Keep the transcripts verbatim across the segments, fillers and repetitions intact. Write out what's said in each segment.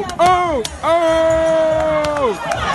oh, oh.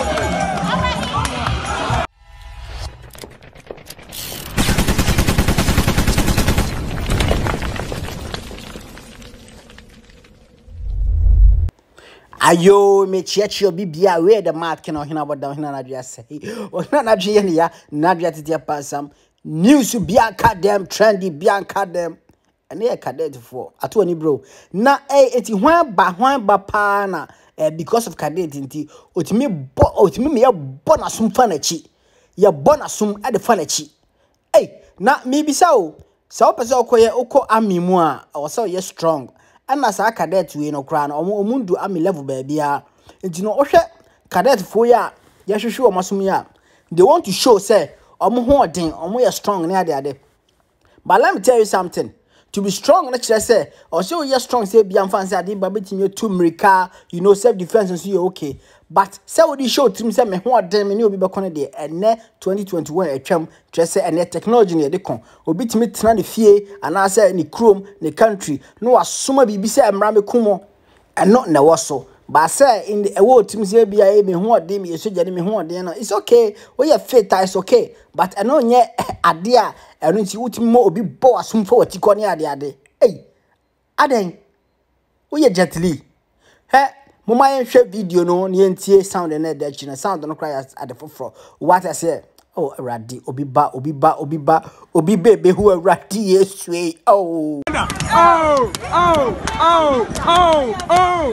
Ayo, me chiachi obi bia we the mat can or hina down hina na say. Or na ya na dia pasam. News bia them trendy bia them. And they cadet for at any bro. Na eh eti hwan ba hwan ba pa na eh because of cadet inti otimi bo otimi me ya bona sum fanachi. Ya bona sum at the fanachi. Hey, na me bisa o. Sa opese okoye oko ami mu a o say ye strong. And as a cadet we no crown or mundu ami level baby ya. Nti no ohwe cadet fo ya ya hwehwe o masum ya. They want to show say omo ho odin omo ye strong na ade ade. But let me tell you something. To be strong, let's just say, or so you're strong, say, be fancy, I did, but between your two America, you know, self defense and so you're okay. But say what you show to me, say, me, what damn, and you'll be back on a day, and net twenty twenty-one, a chum, just say, and net technology near the con, or beat me to the fear, and I say, in the chrome, the country, no, as summa be say, I'm Rami Kumo, and not in the wasso. But I say, in the award, Tim say, be a me, what damn, you should get me, what damn, it's okay, well, you're fit, it's okay, but I know yet, idea. I don't see what more be boss soon for what you call the other. Hey, Aden, we are gently. Hey, Mama, share video no, N T A sound and that you sound don't cry at the forefront. What I say, oh, Raddy, Obiba, Obiba, Obiba, Obi baby who are Raddy, yes, way. Oh, oh, oh, oh, oh, oh,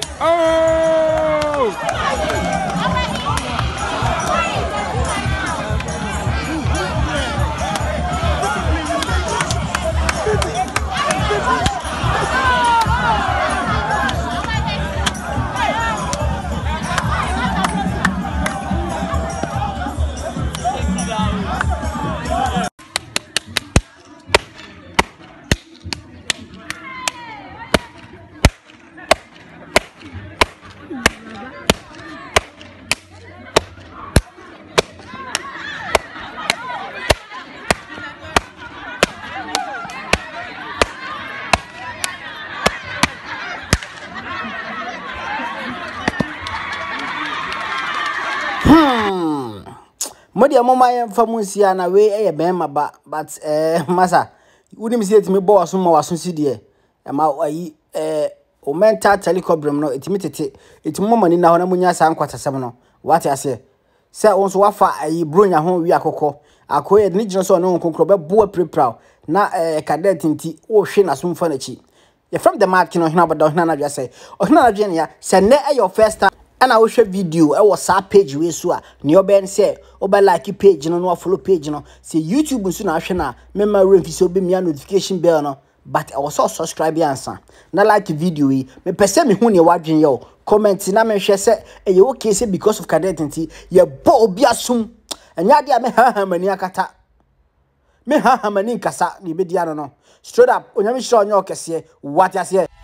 oh. Hmm. Modia mama yam famunsia na we eh be ma ba but eh masa wudi mi say etimi boss mo waso sidie e ma ayi eh o mental telecobram no etimi tete etimi mama ni na ho na munya sa nkwatasem no what I say say onso wafa ayi bronya ho wi akokọ akoye ni gino so no nkonkro be bo prepra na eh cadet nti o hwe na so mfa na chi you from the mark no hina bodo hina na dwa say o hina na dwa ne ya say na eh your first time. And I will share video. I was a page we so ni oben say oba like page no no follow page no say YouTube nso na ahwe na memma remfi so be me notification bell no but I was also subscribe answer na like video we me pese me hu ne wadwen yo comment na me hwe say e ye okay say because of cadet nti ye bo obi asum enya dia me ha ha mani akata me ha ha mani nkasa ni be dia no no straight up onyame hye onye okese what ya say